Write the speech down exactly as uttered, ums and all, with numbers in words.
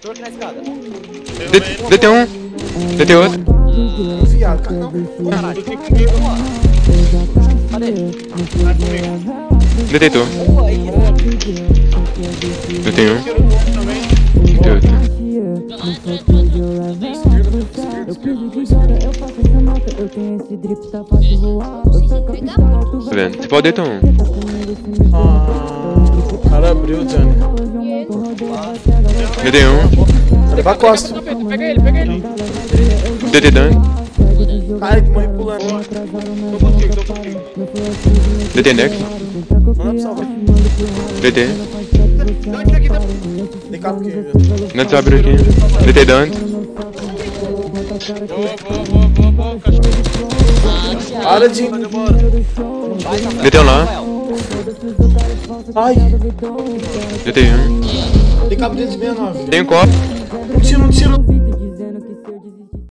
Tô aqui na escada. D T um. D T outro. Viado, cara, não. Caralho. Cadê? Detector. Boa, aí. D T um. D T outro. Tá vendo? Você pode D T um. Ah, o cara abriu, Johnny. D T um. Vai levar costa. Pega ele, pega ele. D T dano. Ai, que morre pulando. Tô contigo, tô contigo. D T deck. Não dá pra salvar. D T. Dante aqui, Dante. Tem cabo aqui, viu? Neto abriu aqui. D T dano. Boa, boa, boa, boa, boa, cachorro. Para de... D T um lá. Ai, D T um. tem cabo dentro de sessenta e nove. Tem um copo. Um tiro, um tiro.